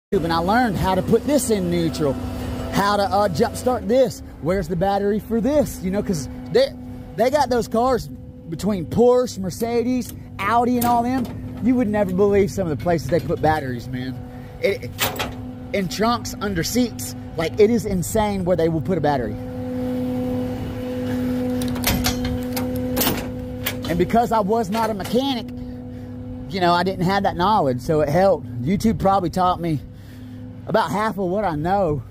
And I learned how to put this in neutral, how to jump start this, where's the battery for this, you know, because they got those cars between Porsche, Mercedes, Audi and all them. You would never believe some of the places they put batteries, man. In trunks, under seats, like it is insane where they will put a battery. And because I was not a mechanic, you know, I didn't have that knowledge, so it helped. YouTube probably taught me about half of what I know.